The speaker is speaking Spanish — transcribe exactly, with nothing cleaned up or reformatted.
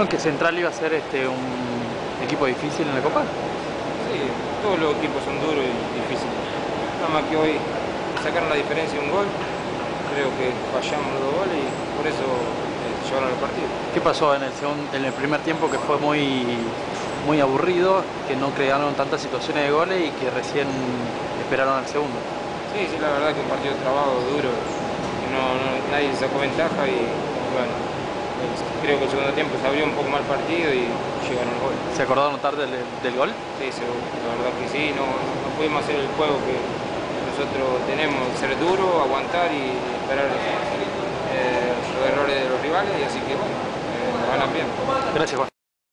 que Central iba a ser este, un equipo difícil en la Copa? Sí, todos los equipos son duros y difíciles. Nada más que hoy sacaron la diferencia de un gol. Creo que fallamos los dos goles y por eso eh, llevaron el partido. ¿Qué pasó en el, segundo, en el primer tiempo que fue muy, muy aburrido, que no crearon tantas situaciones de goles y que recién esperaron al segundo? Sí, sí, la verdad que un partido trabado, duro, que no, no, nadie sacó ventaja y bueno, creo que el segundo tiempo se abrió un poco más el partido y llegaron los goles. ¿Se acordaron tarde del, del gol? Sí, seguro, la verdad que sí, no, no pudimos hacer el juego que nosotros tenemos, ser duro, aguantar y esperar eh, los errores de los rivales y así que bueno, eh, nos ganan bien. Gracias, Juan.